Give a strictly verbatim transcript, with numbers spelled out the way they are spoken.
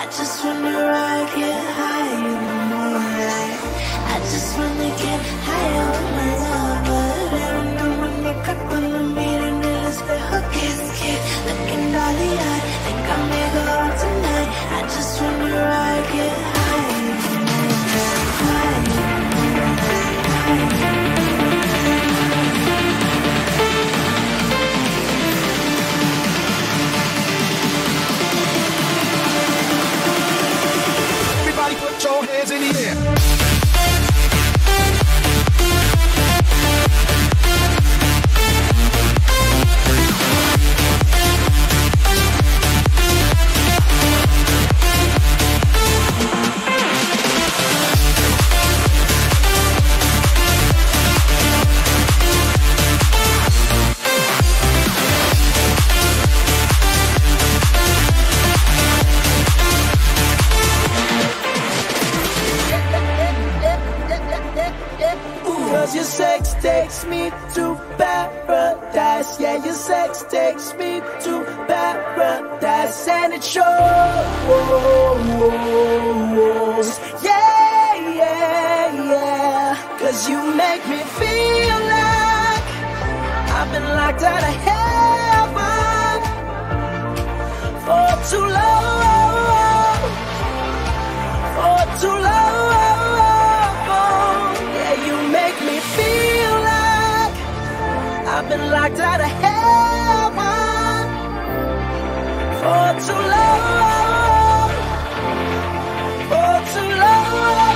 just wanna rock, get high in the moonlight. I just wanna get higher with my lover. Every night when you cut when we meet and then let's play hook kiss, kid. Looking dolly eyed, think I may go out tonight. I just wanna rock, get high in the moonlight, high in the moonlight, high in the moonlight. Put your hands in the air. Your sex takes me to paradise. Yeah, your sex takes me to paradise. And it shows. Yeah, yeah, yeah. Cause you make me feel like I've been locked out of heaven for too long. For too long. I've been locked out of heaven for too long, for too long.